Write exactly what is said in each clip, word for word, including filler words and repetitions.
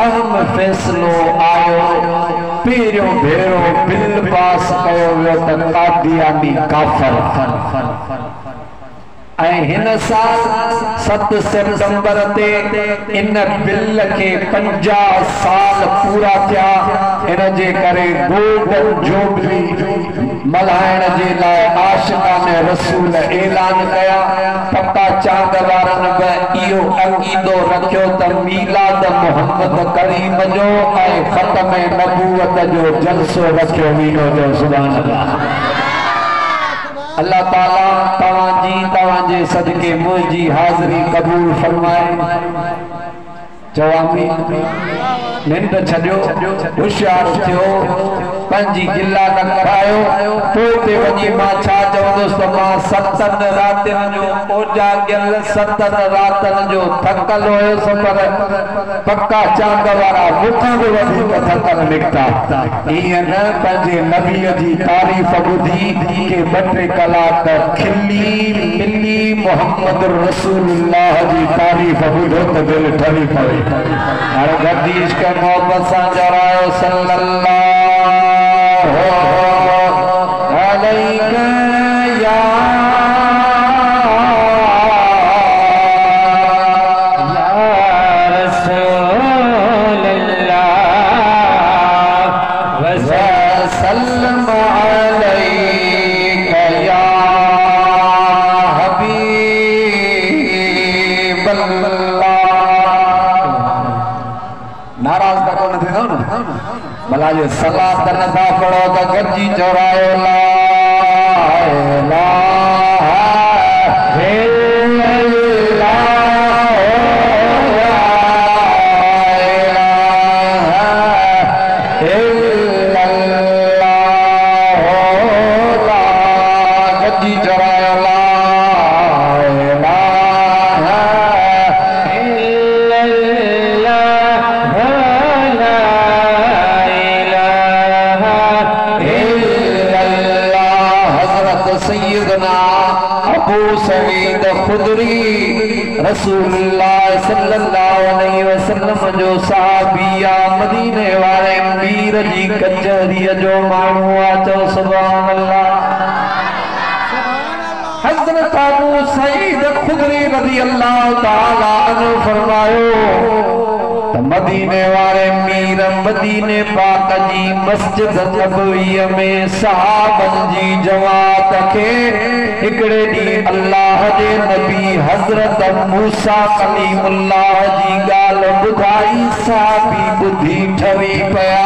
अहम फैसलो आयो पेरियों भेरो बिल पास कयो वियो त कादियानी काफर ऐं हिन साल सत सितंबर ते इन बिल के पंजाह साल पूरा थिया। इन जे करे गोल्डन जुबली मल्हाइण जे लाइ आशिकाने रसूल ऐलान कया। पक्का चांद वारन बि इहो अक़ीदो रखियो त मीलाद मोहम्मद करीम जो ऐं ख़त्म नबूवत जो जलसो रखियो वीनो जो। सुभान अल्लाह। अल्लाह ताला तवाजी तवाजे सदके मुझी हाज़री कबूल फरमाए। जवामी निंद छड़ियो होशियार थियो पंजी गिला न करायो पोते वजी मां छा चवंदुसि त मां सतन रातन जो ओजा गल सतन रातन जो थकल हुयुसि पर पक्का चांद वारा मुखां बि वधीक थकल निकता। ईअं न पंहिंजे नबीअ जी तारीफ़ ॿुधी के ॿ टे कलाक खिली मिली मोहम्मद रसूलुल्लाह जी तारीफ़ ॿुधो त दिलि ठरी पई। हर गदीश के मोहब्बत सां जरायो सल्लल्लाहु अलैहि या ये सलाह नथा पढ़ो तो गजी चौरायो ला रसूलुल्लाह सल्लल्लाहु अलैहि वसल्लम जो साहबिया मदीने वाले मीर जी कचहरी जो मानू आचो। सुभान अल्लाह। हज़रत अबू सईद खुदरी रज़ी अल्लाह ताला अन्हु फरमायो मदीने वाले मीर मदीने पाक जी मस्जिद नबवी में सहाबन जी जमात के हिकड़े दी अल्लाह जे नबी हजरत मूसा कलीमुल्लाह जी गाल बुधाई साहबी बुधी ठवी पया।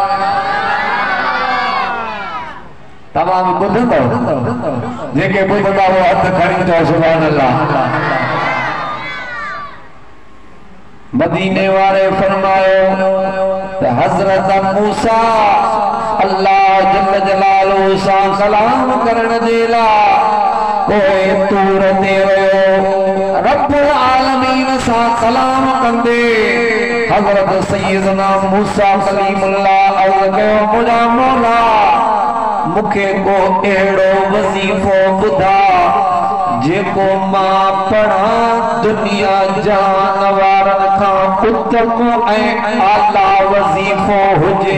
तमाम बुधंदो जेके बुधंदा वो हथ खणी चो सुभान अल्लाह। मदीने वाले फरमायो हजरत मूसा अल्लाह जल्ल जलालहू सा सलाम करण जे लाइ कोई तूर ते वयो रब्बुल आलमीन सा सलाम कंदे हजरत सैयदना मूसा कलीमुल्लाह अर्ज़ कयो मुझा मौला मुखे को एड़ो वजीफो बुधा जेको मां पढ़ा दुनिया जानवारन का उत्तम ऐं आला वजीफो हुजे।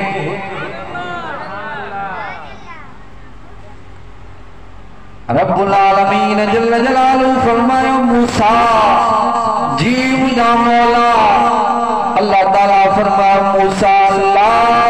रब्बुल आलमीन जल्ल जलालहू फरमायो मूसा जी मुझा मौला। अल्लाह ताला फरमाया मूसा ला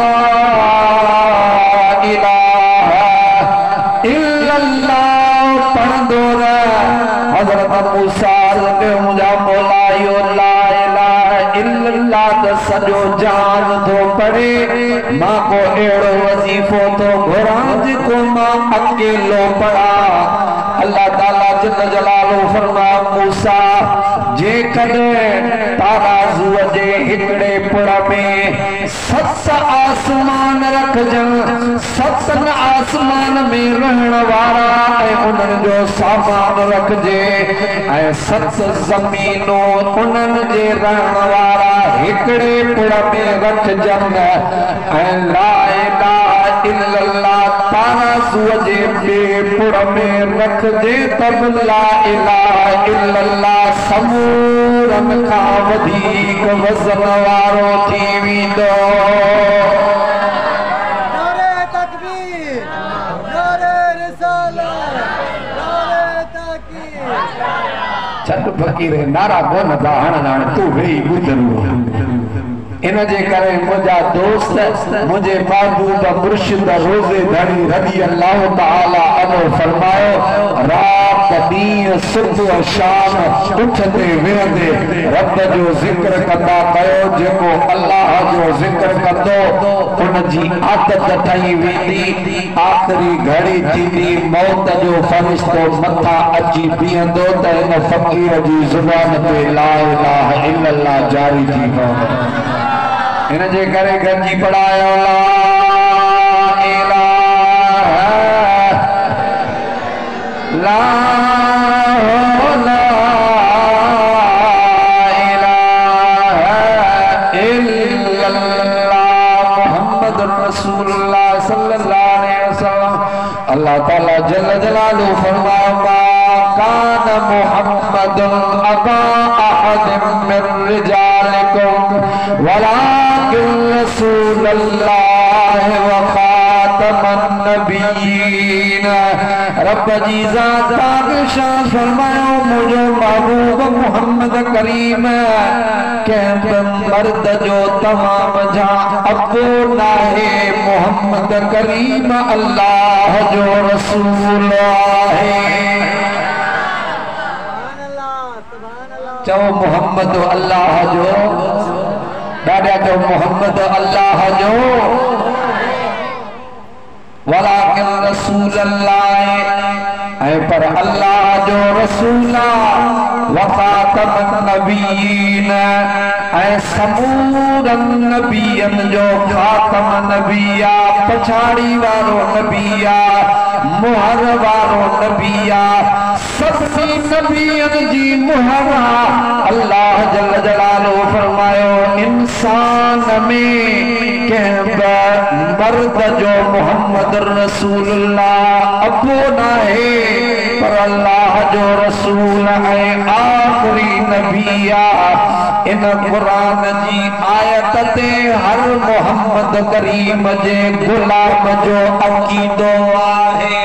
इलाहा इल्लल्लाह पढ़ंदो रह। हजरत मूसा के मुझा मौला यो ला इलाहा इल्लल्लाह त सजो जान तो पढ़े मां को एड़ो वजीफो तो घुरां जेको मां अकेलो पढ़ा। अल्लाह ताला जल्ल जलालहू फरमाया मूसा जे कदे ताराज़ू जे हिकड़े पुड़ में सत आसमान रखजन सतन आसमान में रहण वारा ऐं उन्हनि जो सामान रखजे ऐं सत ज़मीनों उन्हनि जे रहण वारा हिकड़े पुड़ में रखजन ऐं ला इलाहा इल्लल्लाह ताराज़ू जे बेपुर में रख दे तब ला इलाहा इल्लल्लाह समूरन खां वधीक वज़न वारो थी वेंदो। नारे तकबीर, नारे रिसालत, नारे ताकीद। छट फकीर नारा कोन था हणण तू वेही ॿुधरू इन जे करे मुझा दोस्त मुझे महबूब मुर्शिद रोज़े धड़ी रज़ी अल्लाह ताला अन्हु फरमायो रात ॾींहुं सुबुह शाम उठंदे वेहंदे रब जो ज़िक्र कंदा कयो। जेको अल्लाह जो ज़िक्र कंदो उन जी आदत ठही वेंदी। आख़िरी घड़ी थींदी मौत जो फ़रिश्तो मथा अची बीहंदो त इन फ़कीर जी ज़ुबान ते ला इलाहा इल्लल्लाह जारी थी पवंदो। इन जे करे गंजी पढ़ायो ला इलाहा ला इलाहा इल्लल्लाह मुहम्मदुर रसूलुल्लाह सल्लल्लाहु अलैहि वसल्लम। अल्लाह ताला जल्ल जलालुहु फरमाया कान मुहम्मदुन अबा अहद मिन रिजालिकुम वलाकिन रसूलुल्लाह व खातमन नबिय्यीन। रब जी ज़ात शान फरमायो मुझो महबूब मोहम्मद करीम के मर्द जो तमाम जा अबो नाहे मोहम्मद करीम अल्लाह जो रसूल है। चो मोहम्मद अल्लाह जो दादा चो मोहम्मद अल्लाह जो वलाकिन रसूल अल्लाह ऐ पर अल्लाह जो रसूला व खातमन नबिय्यीन ऐ समूरन नबियन जो खातम नबिया पछाड़ी वारो नबिया मुहर वारो नबिया सभी नबियन जी मुहरा। अल्लाह जल्ल जलालुहु फरमायो इंसान में के मर्द जो मोहम्मद रसूलुल्लाह अबो नाहे पर अल्लाह जो रसूल है आखिरी नबिया। इन कुरान जी आयत ते हर मोहम्मद करीम जे गुलाम जो अकीदो आहे।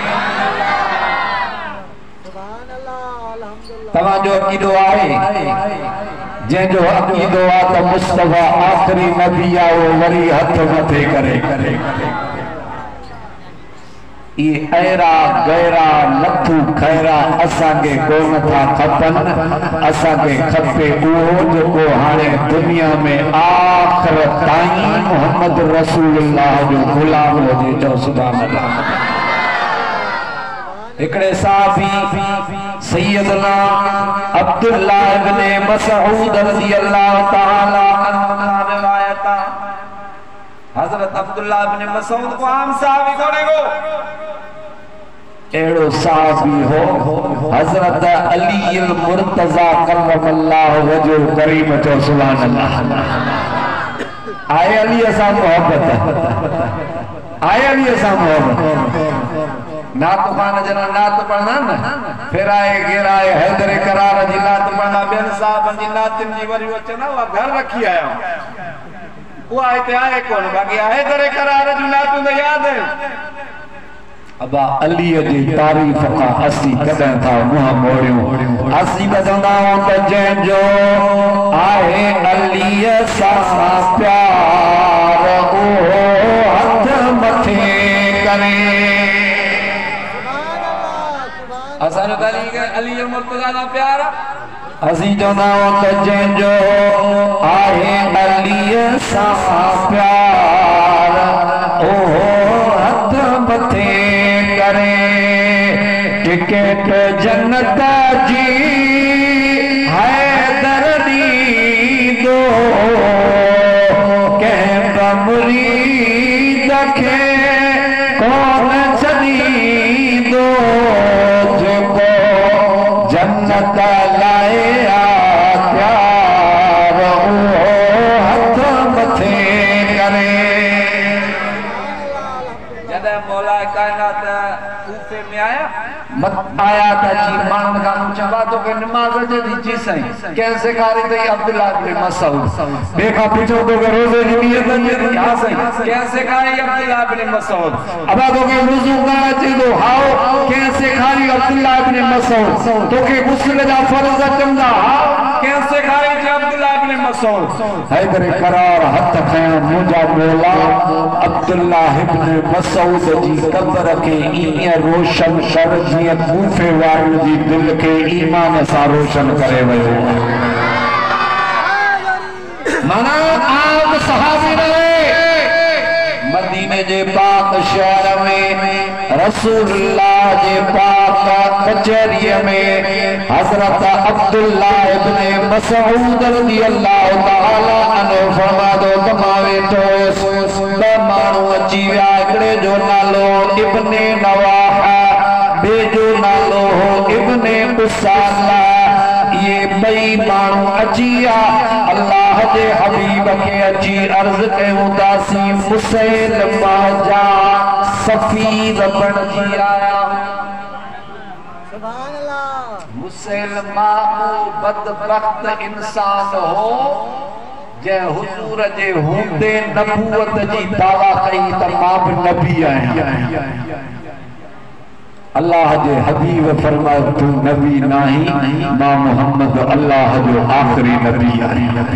तव्हां जो अकीदो आहे जंहिंजो अकीदो आहे त मुस्तफा आखिरी नबी आहे वो वरी हथ मथे करे करे ये ऐरा गैरा नथू खैरा असांखे कोन था खपनि। असांखे खपे उहो जेको हाणे दुनिया में आख़िर ताईं मोहम्मद रसूलुल्लाह जो गुलाम हुजे। चओ सुभान अल्लाह। एकड़े साहबी सैयदना अब्दुल्लाह इब्ने मसऊद रज़ी अल्लाह ताला अन्हु रिवायत हजरत अब्दुल्लाह इब्ने मसऊद को आम साहबी कोने को एड़ो साहबी हो हजरत अली अल मुर्तजा करमल्लाहु वजह करीम। चो सुभान अल्लाह। आए अली असा मोहब्बत आए अली असा मोहब्बत नात खान जना नात पढ़ना न फिर आए गिर आए हैदर करार जी नात पढ़ना बेन साहब जी नातिन जी वरी वचना वा घर रखी आया वो आए ते आए कौन बाकी हैदर करार जी नात तो याद है। अबा अली जी तारीफ का असी कदे था मुंह मोड़ियो असी बजंदा त जंहिंजो आहे अली सा प्यार ओ हथ मथे करे। असां जो अली के अली मुर्तजा दा प्यार असी चवंदा त जंहिंजो आहे अली सा प्यार ओ हथ मथे करे। टिकट जन्नत जी हैदर दीदो के मुरीद खे कौन छदीदो जेको जन्नत लाए प्यार ओ हथ मथे करे। अरसे में आया मत आया था जी मान का चबा तो के नमाज जे दी जी सही कैसे कारी तो अब्दुल्लाह इब्न मसऊद देखा पूछो तो के रोजे की नियत है हां सही कैसे कारी अब्दुल्लाह इब्न मसऊद अब तो के वुजू करना चाहिए हाओ कैसे कारी अब्दुल्लाह इब्न मसऊद तो के गुस्ल जा फर्ज चंदा कैसे कारी अब्दुल्लाह इब्न मसऊद हैदर करार हथ खया मुजा मौला अब्दुल्लाह इब्न मसऊद जी कब्र के ईअं रोशन कर जीअं कूफे वारनि जी दिल के ईमान सां रोशन करे वियो माना आप सहाबी रहे मदीने जे पाक शहर में रसूलुल्लाह जे पाक कचहरी में हजरत अब्दुल्लाह इब्न मसऊद रज़ी अल्लाह तआला अन्हु फरमादो तमावे तो माण्हू अची विया हिकिड़े जो नालो इब्न नवाहा बे जो नालो हो इब्न उसाला ये बई माण्हू अची विया अल्लाह जे हबीब के अची अर्ज कयूं तासी मुसैलमा जा सफीर बणजी आया सुभान अल्लाह मुसैलमा बदबख्त इंसान हो जे हुजूर जे हूंदे नबूवत जी दावा कई त मां भी नबी आहियां अल्लाह जे हबीब फरमाए तू नबी नहीं मां मोहम्मद अल्लाह जो आखिरी नबी आहियां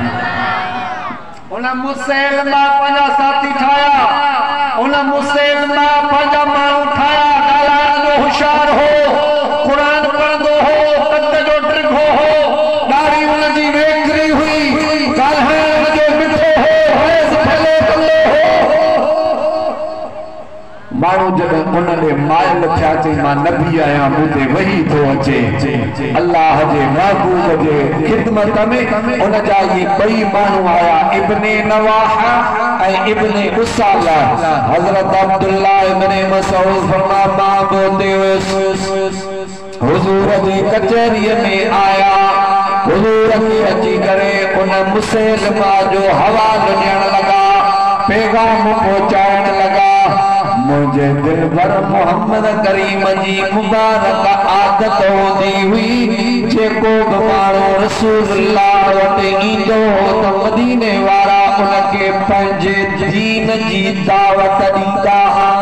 उन मुसैलमा पंजा साथी ठाया उन मुसैलमा पंजा माण्हू ठाया ॻाल्हाइण जो होशियार हो कुरान पढ़ंदो हो कद जो ड्रिघो हो ॾाढ़ी उन जी वेकरी हुई ॻाल्हाइण जो मिठो हो हेस भले भले हो माण्हू जॾहिं उन ॾे माइल थिया चई मां नबी आहियां मूं ते वही थो अचे अल्लाह जे महबूब जे ख़िदमत में उन जा ये ॿई माण्हू आया इब्न नवाहा ऐं इब्न उसाला हज़रत अब्दुल्लाह इब्न मसऊद फरमा मां बोते हुजूर जी कचहरी में आया हुजूर खे अची करे उन मुसैलमा जो हवालो ॾियण लगा पैगाम पहुंचाइण लगा मुझे दिल भर मोहम्मद करीम जी मुबारक आदत होंदी हुई जेको माण्हू रसूलुल्लाह वटि ईंदो त मदीने वारा उनखे पंहिंजे दीन जी दावत ॾींदा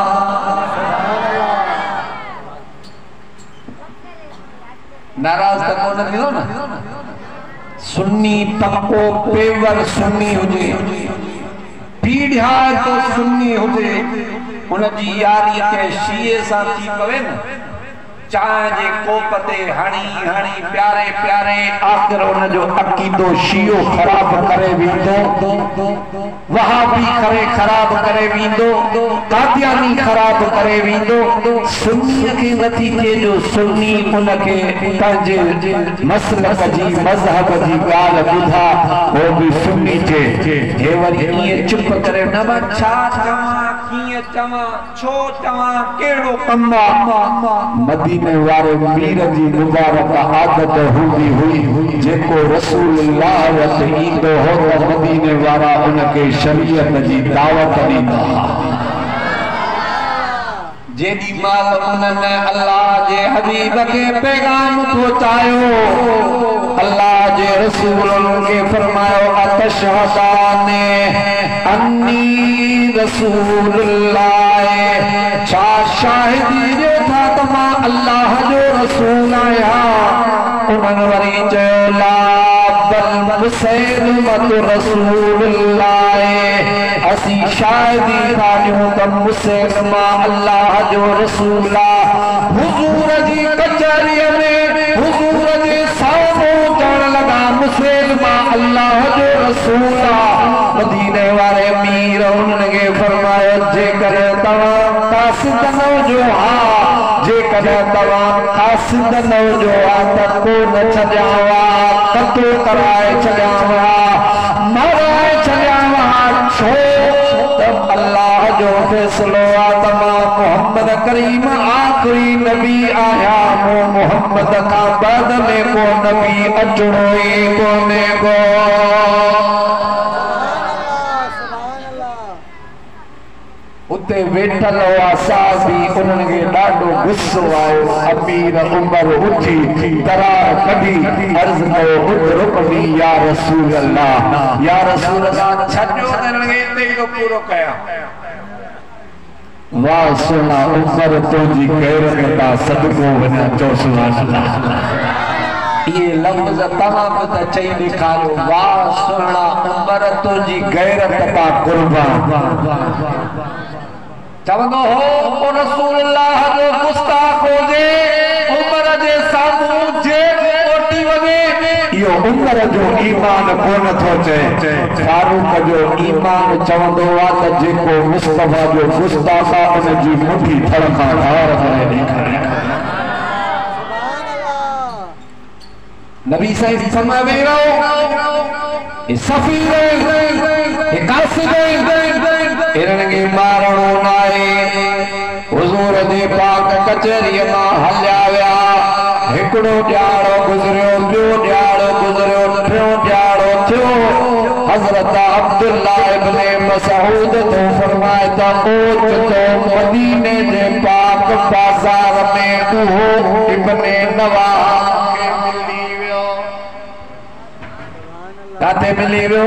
नाराज त कोन थींदो न सुन्नी पक्को पेवर सुन्नी हुजे पीढ़िया तो सुन्नी हुजे उनजी यारी के शीए सां थी पवे न चाय जे कोप ते हणी हणी प्यारे प्यारे आखिर उन जो अकीदो शियो खराब करे विंदो वहाबी करे खराब करे विंदो कादियानी खराब करे विंदो सुन्नी के नथी थे जो सुन्नी उन के पंहिंजे मसलक जी मजहब जी गाल बुधा वो भी सुन्नी थे हे वरी ये चुप करे न बा छा चवा किए चवा छो चवा केड़ो कम्मा मदीने वारे मीर जी मुबारक आदत हुई हुई जेको रसूलुल्लाह वटि ईंदो हो त मदीने वारा उनके शरीयत जी दावत ॾींदा जेडी माल उन्हनि अल्लाह जे हबीब के पैगाम पहुंचायो अल्लाह जे रसूल के फरमायो अतशहदाने अन्नी रसूलुल्लाह छा शाहिदी जो था तमा अल्लाह जो रसूल आया उन्हनि वरी चयो ला बल मुसैलमत रसूलुल्लाह असी शाहिदी कान्यूं त मुसैलमा अल्लाह जो रसूल हुजूर जी कचहरी में हुजूर जे साम्हूं चढ़ लगा मुसैलमा अल्लाह जो रसूल मदीने वारे मीर उनके फरमायो जेकर तव्हां कासिद न जो हा जेकर तव्हां कासिद न जो हा त कोन छॾियावा कतो कराए छॾियावा मराए छॾियावा छो त अल्लाह जो फैसलो आ तमा मोहम्मद करीम आखिरी नबी आया मो मोहम्मद का बाद में को नबी अचणो ही कोने को उते वेठल हुआ साहबी उन्हनि खे ॾाढो गुस्सो आयो। अमीर उमर उथी तरार कढी अर्ज़ कयो उतरुकनी या रसूल अल्लाह, या रसूल अल्लाह छॾियो उन्हनि खे हिते ई पूरो कया। वाह सुना उमर तुंहिंजी गैरत ता सदको वञा चो सुभान अल्लाह। ये लफ्ज़ तमाम त चई ॾेखारियो। वाह सुना उमर तुंहिंजी गैरत ता कुर्बान। चवंदो हो ओ रसूल अल्लाह जो गुस्ताख हुजे उमर जे साम्हूं जे कोटी वगे। इहो उमर जो ईमान कोन थो चए, फारूक जो ईमान चवंदो आहे त जेको मुस्तफा जो गुस्ताख आहे उन जी मुठी थड़ खां धार करे ॾेखारे। नबी साईं समय में रहो ए सफीर ए कासिद इन्हनि खे मारणो न आहे। हुज़ूर जे पाक कचहरीअ मां हलिया विया। हिकिड़ो ॾियारो गुज़रियो, ॿियो ॾियारो गुज़रियो, टियों ॾियारो थियो। हज़रत अब्दुल्लाह इब्न मसऊद तो फरमाए त ओचितो मदीने जे पाक बाज़ार में उहो इब्न नवाह खे मिली वियो। काथे मिली वियो?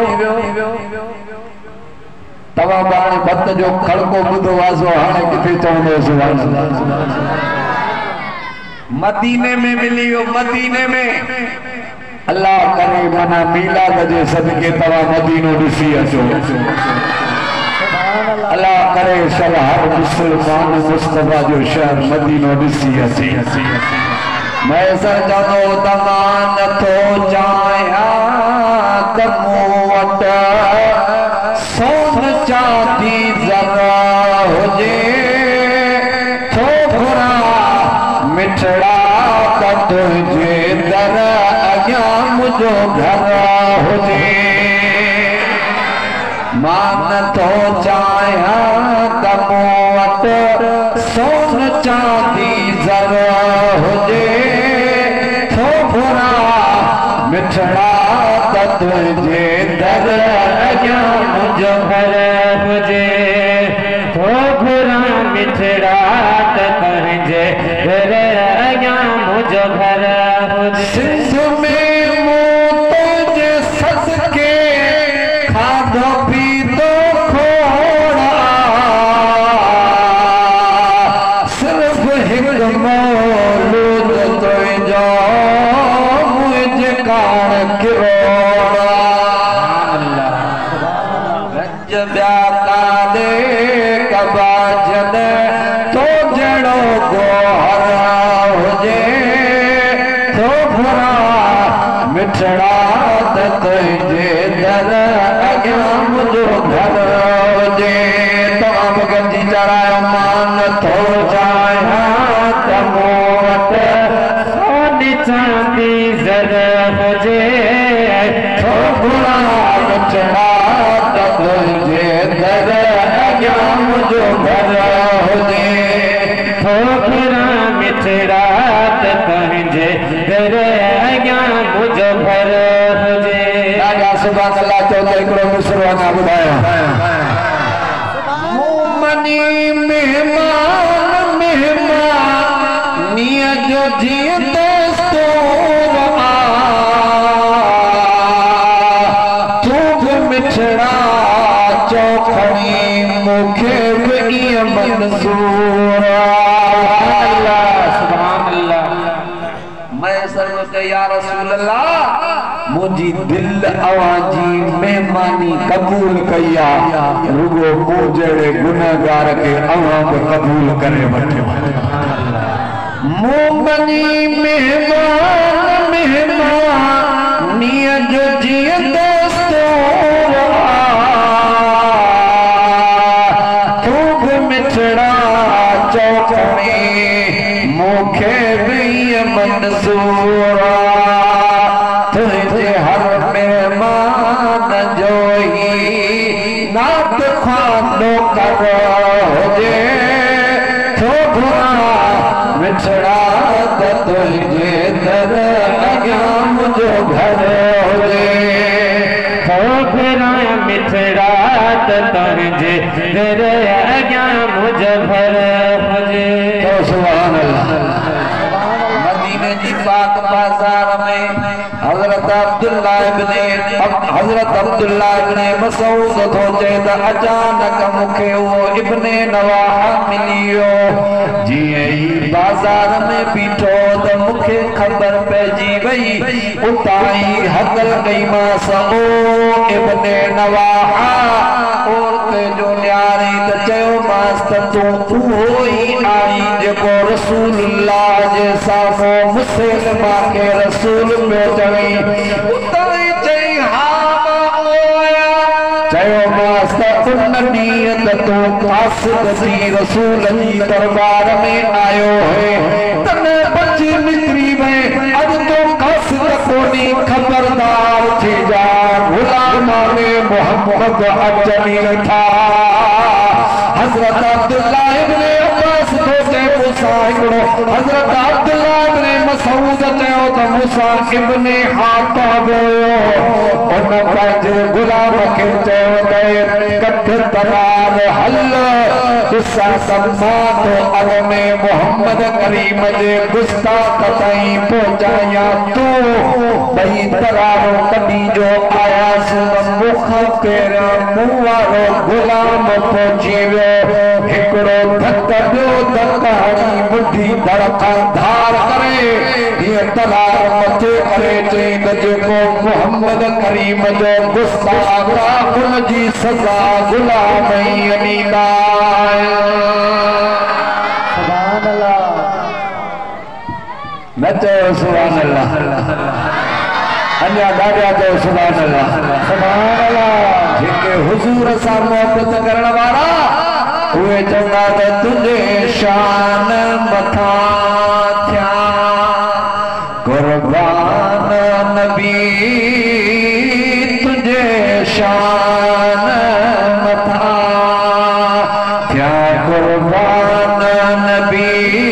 तवा बाणे भत जो खड़को ॿुधो वाज़ो हाणे किथे चवंदो सुभान अल्लाह। मदीने में मिली वियो। मदीने में अल्लाह करे माना मीलाद जे सदके तवा मदीनो ॾिसी अचो। अल्लाह करे हर मुस्लमान मुस्तफा जो शहर मदीनो ॾिसी अचे। मैं सजनो तमान तो चाहिया कमो वट सोन चांदी जरा हुजे थोड़ा मिठड़ा त तुझे दर अॻियां मुंहिंजो घर हुजे। मान तो चाहिया कमो वट सोन चांदी जरा हुजे थोड़ा मिठड़ा त तुझे दर अॻियां मुंहिंजो घर हुजे। थोड़ा मिठड़ा त तुझे दर अॻियां मुंहिंजो घर हुजे। सिंध में मूं तुंहिंजे सदके खाधो पीतो खोड़ा सिर्फ़ हिकु मौलूद तुंहिंजो मुंहिंजे कान किरोड़ा। रंज ॿिया काने कबा जन तो जहिड़ो गोहर हुजे थोड़ा मिठड़ा त तुंहिंजे दर अॻियां मुंहिंजो घर हुजे। तव्हां बि गंजी चढ़ायो। मान थो चाहिया त मूं वटि सोन चांदी ज़र हुजे थोड़ा मिठड़ा त तुंहिंजे दर अॻियां मुंहिंजो घर हुजे। थोड़ा मिठड़ा त तुंहिंजे दर अॻियां मुंहिंजो घर हुजे। ॾाढा सुभान अल्लाह चओ त हिकिड़ो मुसरो अञा ॿुधायो। मोमनी मेहमान मेहमानीअ जो जीअं दस्तूर आ तूं बि मिठड़ा चौखड़ी मूंखे बि ईअं मंज़ूर आ। मैं सर्व के या रसूल अल्लाह मुझी दिल अवाजी मेहमानी कबूल कया रुगो मूं जड़े गुनहगार के अवां बि कबूल करे वठो। मोमनी मेहमान मेहमानीअ जो जीअं दस्तूर आ तूं बि मिठड़ा चौखड़ी मूंखे बि ईअं मंज़ूर आ। तुझे हर मेहमान जो ही नात ख्वानो कर हुजे थोड़ा मिठड़ा त तुझे दर अॻियां मुंहिंजो घर हुजे। थोड़ा घुरा मिठड़ा तुझे तेरे आज्ञा मुझे भर मुझे। तो सुभान अल्लाह। मदीने की पाक बाजार में हजरत अब्दुल्ला इब्ने हजरत अब्दुल्ला इब्ने मसूद थो चए त अचानक मूंखे उहो इब्ने नवाह मिलियो। जीअं ई बाजार में बीठो त मूंखे ख़बर पइजी वई। उतां ई हकल कईमांस ओ इब्ने नवाह औरत जो न्यारी त चयोमांस त तूं उहो ई आई जेको रसूलुल्लाह जे साम्हूं मुसलमा के रसूल में चई। उतां ई चई हा मां आया। चयोमांस त उन ॾींहुं त तूं कासिद थी रसूल जी दरबार में आयो है तने बची निकरी वई। अॼु तो कासिद कोनी खबरदार थी जा गुलामाने मोहम्मद अचनी था। हजरत अब्दुल्ला इब्ने अब्बास तो चए मूसा हिकिड़ो हजरत अब्दुल्ला इब्ने मसूद चयो त मूसा इब्ने हातब उन पंहिंजे गुलाम खे चयो त कठ तरार हल ॾिसां त मां तो अॻ में मोहम्मद करीम जे गुस्ताख ताईं पहुचायां। तूं ॿई तरारूं कढी जो आयासीं मुखां पहिरियां मूं वारो गुलाम पहुची वियो। हिकिड़ो धक ॿियो धक हणी मुंडी धड़का धार करे हीअ तलार मथे करे चई त जेको मोहम्मद करीम जो गुस्ताख उन जी सज़ा गुलाम ई ॾींदा। सुभान अल्लाह। न चयो सुभान अल्लाह। अञा ॾाढा चयो सुभान अल्लाह। सुभान अल्लाह। जेके हुजूर सां मोहबत करण वारा उहे चवंदा त तुंहिंजे शान मथां थिया कुर्बान नबी तुंहिंजे शान मथां थिया कुर्बान नबी।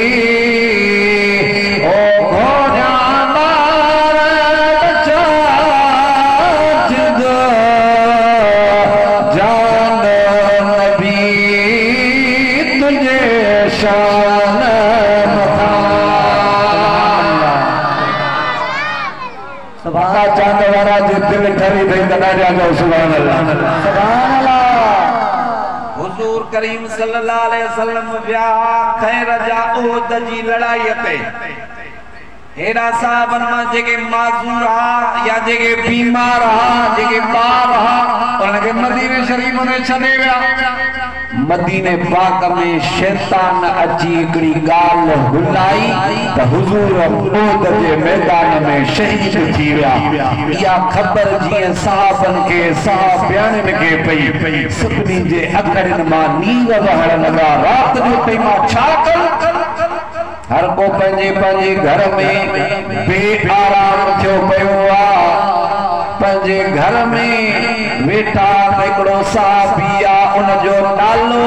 ओ घोड़ा मार जिद जान नबी तुझे शान सबका चांद वारा जो दिल ठरी थी तना जाओ सुभान अल्लाह। सुभान अल्लाह। हुजूर करीम सल्लल्लाहु अलैहि वसल्लम विया खैर जा ओहद जी लड़ाई पे हेड़ा साहबन मां जेके माज़ूर हा या जेके बीमार हा जेके ॿार हा उनके मदीने शरीफ में छॾे विया। मदीने पाक में शैतान अची हिकड़ी ॻाल्हि हुलाई त हुजूर ओहद जे मैदान में शहीद थी विया। इहा ख़बर जीअं साहबन के साहबियान के पई सभिनी जे अखरनि मां नींद वहण लॻा। रात जो पई मां छा कर हर को पंहिंजे पंहिंजे घर में बेआराम थियो पियो आहे। पंहिंजे घर में वेठा हिकिड़ो साहबी आहे उनजो नालो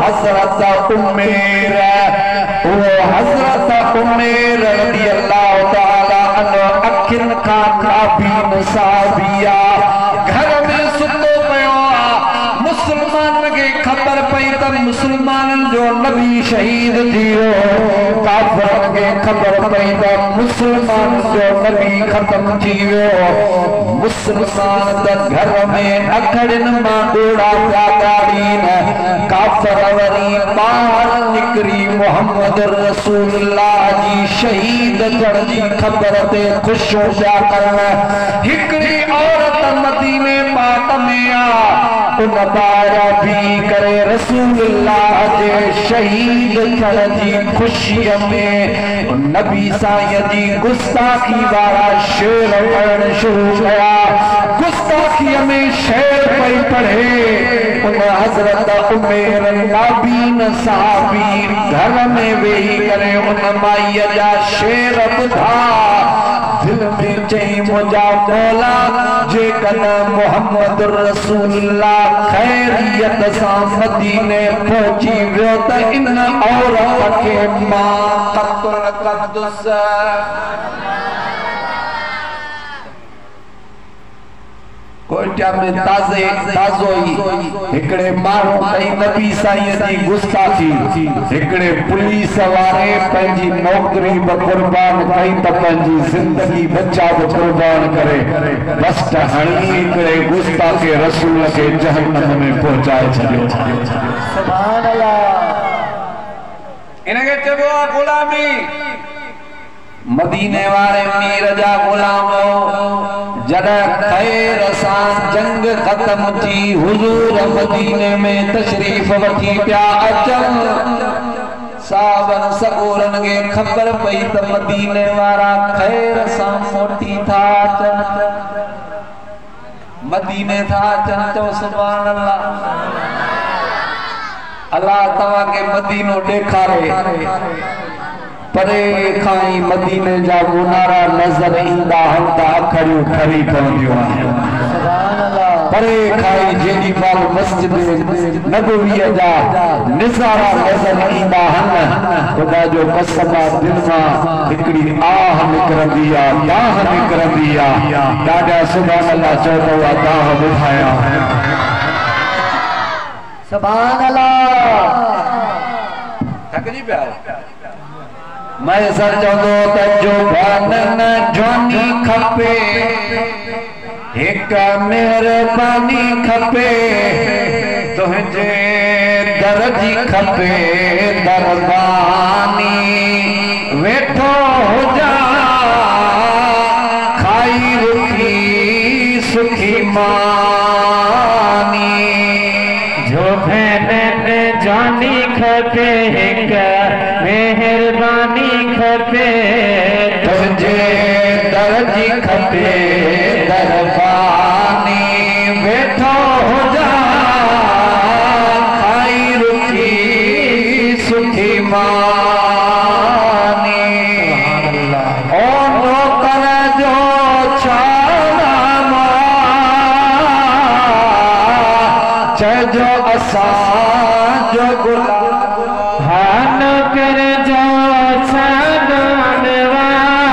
हज़रत उमैर। उहो हज़रत उमैर रज़ी अल्लाह तआला अन्हु अखियुनि खां नाबीन साहबी आहे। घर में सुतो पियो आहे। मुसलमान खे ख़बर पई त मुसलमाननि जो नबी शहीद थी वियो। काफ़िरनि खे ख़बर पई त मुसलमान जो नबी ख़त्म थी वियो। मुसलमान त घर में अखड़िन मां ॾोड़ा पिया ॻाड़ीनि। काफ़िर वरी ॿाहिरि निकिरी मोहम्मद रसूलुल्लाह जी शहीद थियण जी ख़बर ते ख़ुशियूं पिया कनि। हिकिड़ी औरत मदीने पाक में आ उन ॿाहिरि बीह करे रसूलुल्लाह जे शहीद थियण जी ख़ुशीअ में नबी साईं जी गुस्ताखी वारा शेर पढ़ण शुरू कया। गुस्ताखीअ में शेर पई पढ़े उन हज़रत उमैर नाबीन साहबी घर में वेही करे उन माईअ जा शेर ॿुधा। दिल में चई मुंहिंजा मौला जेकॾहिं मोहम्मद रसूलुल्लाह खैरियत सां मदीने पहुची वियो त इन औरत खे मां क़त्ल कंदुसि। कोयटा में ताज़े ताज़ोई हिकड़े मारो कई नबी साईं जी गुस्ताखी हिकड़े पुलिस वारे पंहिंजी नौकरी ब कुर्बान कई त पंहिंजी जिंदगी बचा ब कुर्बान करे बस त हणी हिकड़े गुस्ताखे रसूल के जहन्नम में पहुंचाए छॾियो। सुभान अल्लाह। इनके चबो गुलामी मदीने वाले मीर जा गुलामो जड़ा खैर सां जंग खत्म थी हुजूर मदीने में तशरीफ वठी पिया अचन सावन सबूरन के खबर पई त मदीने वारा खैर सां मोटी था अचन मदीने था अचन। चो सुभान अल्लाह। अल्लाह तवा के मदीनो ॾेखारे परे खाई मदीने जा मुनारा नजर ईंदा हंदा अखड़ियूं खरी पवंदियूं आहिनि। परे खाई जेॾी महिल मस्जिद नबवीअ जा निज़ारा नजर ईंदा आहिनि ख़ुदा जो कसम आहे दिलि मां हिकिड़ी आह निकिरंदी आहे दाह निकिरंदी आहे ॾाढा सुभान अल्लाह चओ त उहा दाह ॿुधायां। सुभान अल्लाह। थकजी पिया मैं सजदो त जो बनन जोनी खपे एक मेहरबानी खपे तुझे दर्जी खपे दरबानी वेठो हो जा खाई रुखी सुखी मानी जो भेनन जानी खपे एक मेहरबानी खपे तुझे दर्जी खपे दरबानी वेठो हो जा खाई रुखी सुखी मानी ओ नौकर जो छाड़ा चजो असां जो गुलाम हान कर जो सदानवा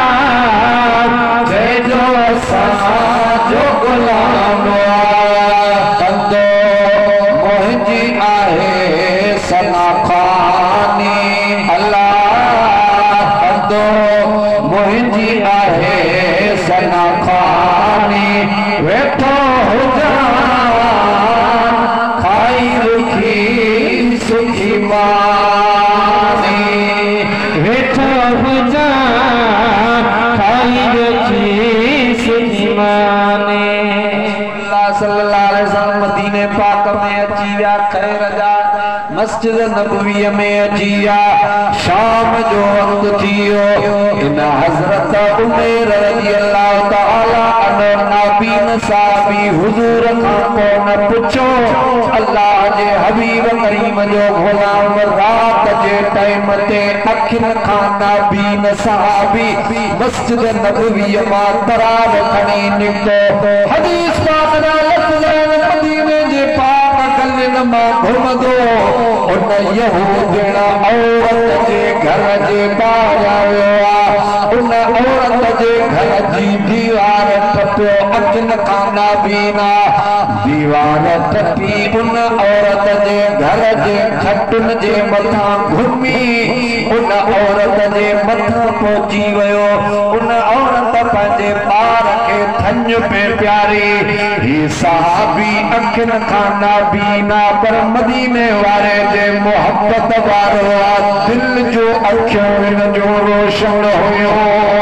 चजो असां जो गुलाम बंदो मुंहिंजी आहे सना खानी अल्लाह बंदो मुंहिंजी आहे सना खानी वेठो हुजा खाई रुखी सुखी मानी वेठो हुजा खाई रुखी सुखी मानी। अल्लाह सल्लल्लाहु अलैहि वसल्लम मदीने पाक में अची विया खैर जा मस्जिद नबवी में अची विया शाम जो वक्त थियो इन हजरत उमर रज़ी अल्लाह तआला अन्हु नाबीन साहबी हुजूर खां को न पुछो अल्लाह जे हबीब करीम जो गुलाम रात जे टाइम ते अखिन खां नाबीन साहबी मस्जिद नबवी मां तराव खणी निकतो हदीस पाक दा लफ़्ज़ मदीने जे पाक गलिन मां घुमंदो उन यहूदीण औरत जे घर जे ॿाहिरि आयो आहे उन औरत जे घर जी दीवार टपियो अखिन खां नाबीना दीवार टपी उन औरत जे घर जे खटुन जे मथां घुमी उन औरत जे मथां पहुची वियो उन औरत पंहिंजे ॿार खे थञ पे प्यारी ही सहाबी अखिन खां नाबीना पर मदीने वारे जे मोहब्बत वारो आहे दिल जो अखियों इन जो रोशन हुयो।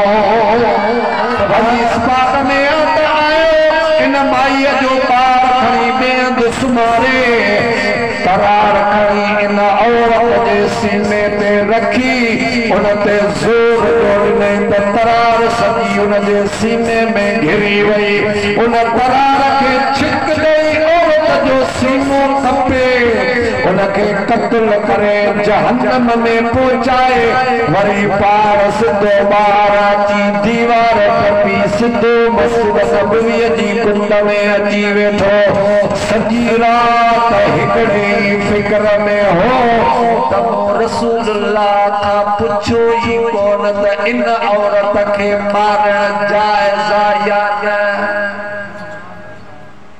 हदीस पाक में आता आयो इन माईअ जो पार खणी बेंद सुमारे तरार खणी इन औरत जे सीने ते रखी उन ते ज़ोर जोड़ने त तरार सॼी उन जे सीने में घिरी वई उन तरार खे छिक ॾेई औरत जो सीनो खपे उनके कत्ल करे जहन्नम में पहुंचाए वरी पार सिद्धो ॿार अची दीवार टपी सिद्धो मस्जिद नबवी जी कुंड में अची वेठो सॼी रात हिकिड़ी फिक्र में हो त रसूलुल्लाह खां पुछो ई कोन त इन औरत खे मारण जाइज़ आहे या न।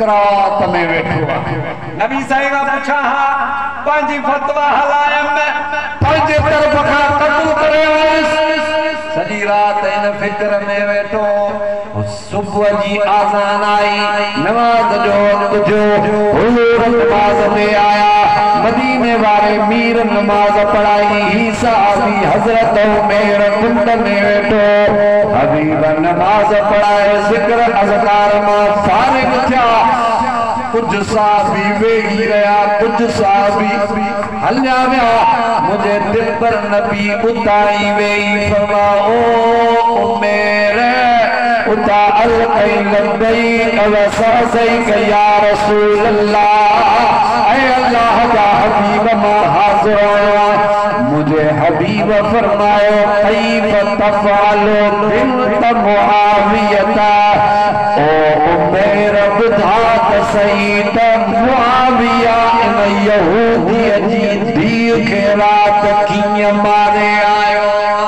सिकरात में वेठो नबी साईं का पूछा हा पंजी फतवा हलायम पंजे तरफ का कत्ल करे सजी रात इन फिक्र में वेठो सुबह जी आज़ान आई नमाज जो वक्त जो हुजूर नमाज में आया मदीने वाले मीर नमाज पढ़ाई ही साहबी हजरत उमर कुंड में बैठो हबीब नमाज पढ़ाए जिक्र अज़कार मां फारिग थिया कुछ साहबी वेही रहा कुछ साहबी हलिया विया मुझे दिल पर नबी उताई वेही फरमाओ उमर उता अल कई लंबई अवसा सही या रसूल अल्लाह ऐ अल्लाह का हबीब मां हाजिर आया मुझे हबीब फरमायो कैफ तफालो बिन्त मुआवियता ओ उमर बुधात सईद मुआविया इन यहूदी जी दी के रात कीअं मारे आयो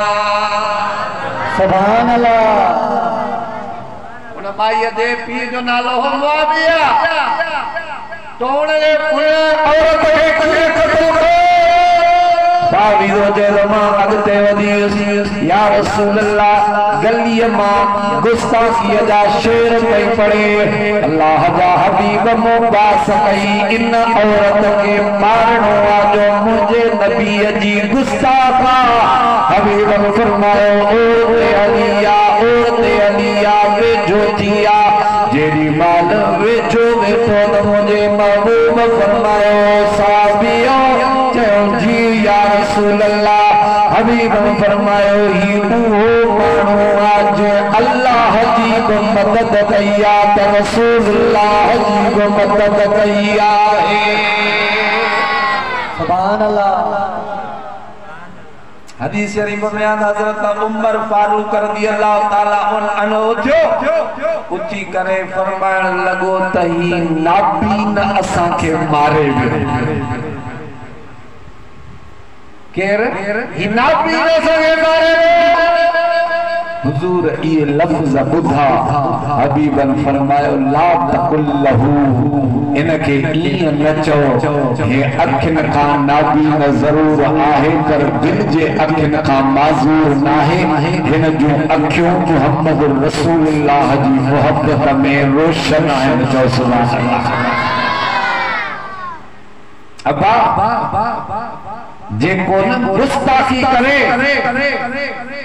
सुभान अल्लाह माई दे पीर जो नालो हो मुआविया तोड़े पुणे औरत के कुए कत्ल करो तावीरो जे रमा अगते वदी या रसूल अल्लाह गली मां गुस्ताखी जा शेर पे पड़े अल्लाह जा हबीब मुबास कई इन औरत के मारनो जो मुझे नबी जी गुस्ताखा हबीब फरमायो ओ अलिया ओ अलिया वे ज्योतिया जेरी माल वे जो वे तो मुझे महबूब फरमायो साबियो चयो जी या रसूल अल्लाह हबीब फरमायो ही वो मानो आज अल्लाह जी को मदद कइया त रसूलुल्लाह जी को मदद कइया है सुभान अल्लाह हदीस शरीफ में हजरत उमर फारूक रज़ी अल्लाह ताला अन्हु थियो उची करे फरमाइण लगो त ही नाबीन असा के मारे वियो केर ही नाबीन असा के मारे हुजूर ये लफ्ज बुधा हबीबन फरमायो ला तकुल लहू इनके ई न चो हे अखिन का नाबीन जरूर आहे कर दिल जे अखिन का माजूर नाहे हिन जो अखियों मोहम्मद रसूलुल्लाह जी मोहब्बत में रोशन आहिन चो सुभान अल्लाह अब्बा जे को गुस्ताखी करे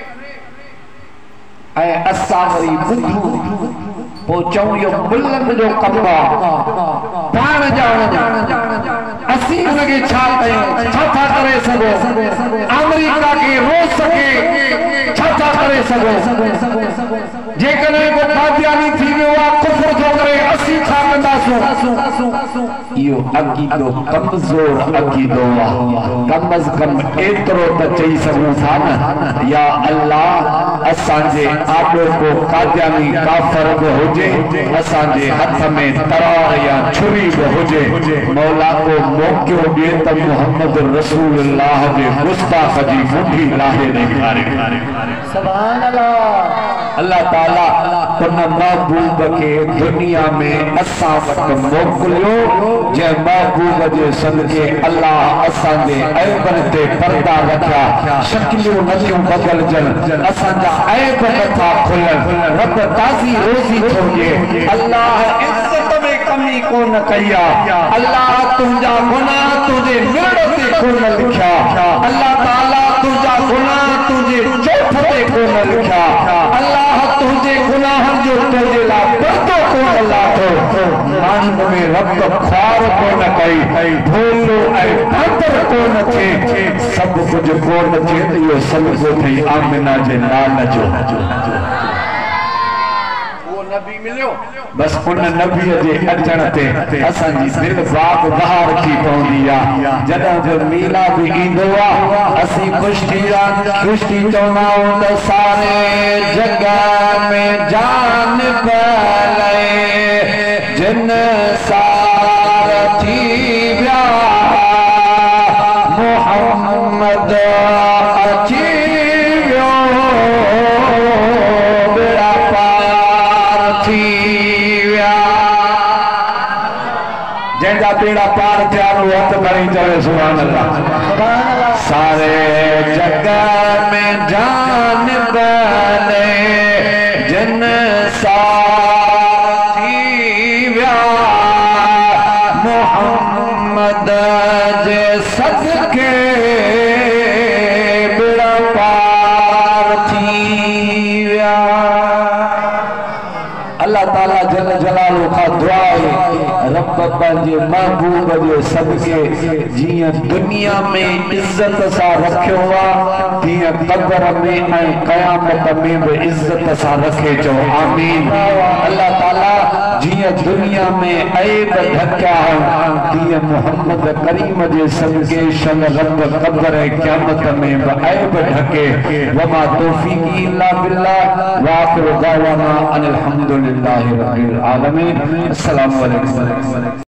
ऐ असा वरी बुधू पोचो यो मुल्लन जो कपड़ा पाण जान असी उनके छा कयो छा था करे सगो अमेरिका के रोज सके छा था करे सगो जे कने को कादियानी थी वियो आ कुफर थो करे असी छा कंदासो यो अकीदो कमजोर अकीदो कम अज कम एतरो त चई सगो था न या अल्लाह असा जे आडो को कादियानी काफर बि हुजे असा जे हथ में तरार या छुरी बि हुजे मौला को मौक़ो ॾिए त मोहम्मद रसूलुल्लाह जे गुस्ताख जी मुंडी लाहे ॾेखारे सुभान अल्लाह अल्लाह ताला उन महबूब के दुनिया में असा वट मोकिलियो जे महबूब जे सदके अल्लाह असा जे ऐबन ते पर्दा रखिया शक्लियूं नथियूं बदलजन असा जा ऐब नथा खुलन रब ताज़ी रोज़ी थो ॾिए अल्लाह इज्जत में कमी कोन कया अल्लाह तुझा गुनाह तुझे मिरड़ ते कोन लिखिया अल्लाह ताला तुझा गुनाह तुझे चौथ ते कोन लिखिया अल्लाह तुझे गुनाह जो तुझे ला पर्दो कोन लाथो मानव में रब ख्वार कोन कई भूलो ऐ पातर कोन थे सब कुछ कोन थे यो सब कुछ थी आमिना जे नाल जो नबी मिलियो बस उन नबी जे अचण ते असां जी दिल बाग बहार थी पवंदी आ जॾहिं जो मीलाद ईंदो आ असीं ख़ुश थी ख़ुश थी चवंदा आहियूं त सारे जग में जान पले जिन सार थी विया मोहम्मद अची वियो बेड़ा पार थी विया जंहिंजा बेड़ा पार थिया वो हथ खणी चवे सुभान अल्लाह। सुभान अल्लाह। सारे जग में जान बने जिन साथी व्या मोहम्मद जे सदके बेड़ा पार थी व्या। अल्लाह ताला जल जलालो का दुआ है रब पंहिंजे महबूब जे सदके जियां दुनिया में इज्जत सां रखियो आहे तीअं क़ब्र में ऐं क़यामत में भी इज्जत सां रखे चओ आमीन। अल्लाह ताला जियां दुनिया में ऐब ढकिया आहिनि तीअं मोहम्मद करीम जे सदके शन रब क़ब्र ऐं क़यामत में भी ऐब ढके। वमा तौफीक़ी इल्ला बिल्लाह व आखिरु दावाना अनिल हम्दुलिल्लाहि रब्बिल आलमीन। अस्सलामु अलैकुम।